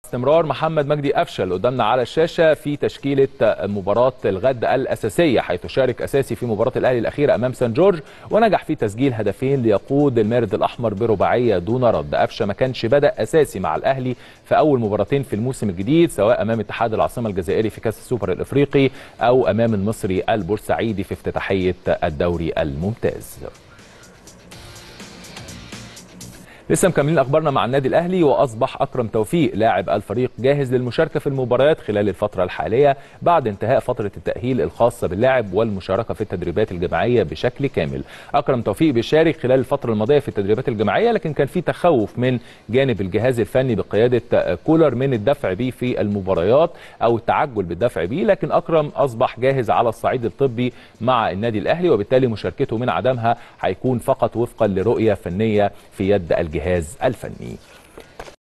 استمرار محمد مجدي قفشه اللي قدامنا على الشاشه في تشكيله مباراه الغد الاساسيه، حيث شارك اساسي في مباراه الاهلي الاخيره امام سان جورج ونجح في تسجيل هدفين ليقود المارد الاحمر برباعيه دون رد. قفشه ما كانش بدا اساسي مع الاهلي في اول مباراتين في الموسم الجديد، سواء امام اتحاد العاصمه الجزائري في كاس السوبر الافريقي او امام المصري البورسعيدي في افتتاحيه الدوري الممتاز. لسه مكملين اخبارنا مع النادي الاهلي، واصبح اكرم توفيق لاعب الفريق جاهز للمشاركه في المباريات خلال الفتره الحاليه بعد انتهاء فتره التاهيل الخاصه باللاعب والمشاركه في التدريبات الجماعيه بشكل كامل. اكرم توفيق بيشارك خلال الفتره الماضيه في التدريبات الجماعيه، لكن كان في تخوف من جانب الجهاز الفني بقياده كولر من الدفع بيه في المباريات او التعجل بالدفع بيه، لكن اكرم اصبح جاهز على الصعيد الطبي مع النادي الاهلي، وبالتالي مشاركته من عدمها هيكون فقط وفقا لرؤيه فنيه في يد الجهاز الفني.